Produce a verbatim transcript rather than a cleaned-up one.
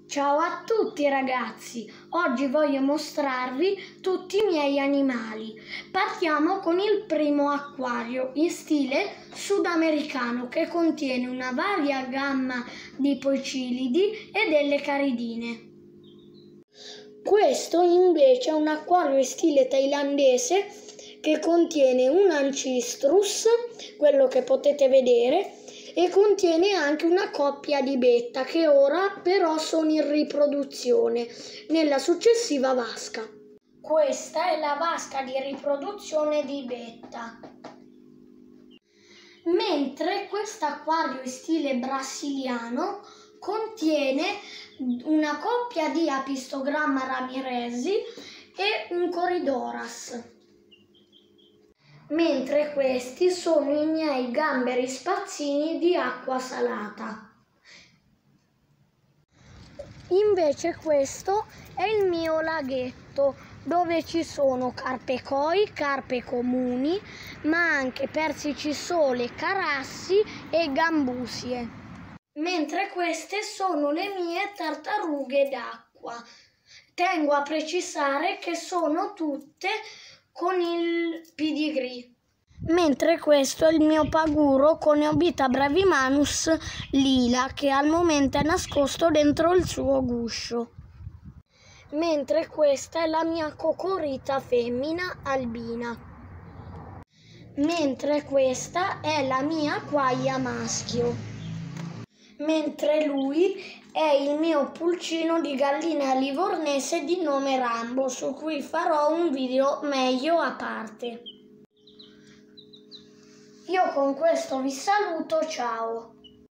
Ciao a tutti ragazzi, oggi voglio mostrarvi tutti i miei animali. Partiamo con il primo acquario in stile sudamericano che contiene una varia gamma di poecilidi e delle caridine. Questo invece è un acquario in stile thailandese che contiene un Ancistrus, quello che potete vedere, e contiene anche una coppia di betta che ora però sono in riproduzione nella successiva vasca. Questa è la vasca di riproduzione di betta. Mentre quest'acquario in stile brasiliano contiene una coppia di Apistogramma ramirezi e un Corydoras. Mentre questi sono i miei gamberi spazzini di acqua salata. Invece questo è il mio laghetto, dove ci sono carpe koi, carpe comuni, ma anche persicisole, carassi e gambusie. Mentre queste sono le mie tartarughe d'acqua. Tengo a precisare che sono tutte con il pedigree. Mentre questo è il mio paguro Coneobita bravimanus lila, che al momento è nascosto dentro il suo guscio. Mentre questa è la mia cocorita femmina albina. Mentre questa è la mia quaglia maschio. Mentre lui è il mio pulcino di gallina livornese di nome Rambo, su cui farò un video meglio a parte. Io con questo vi saluto, ciao!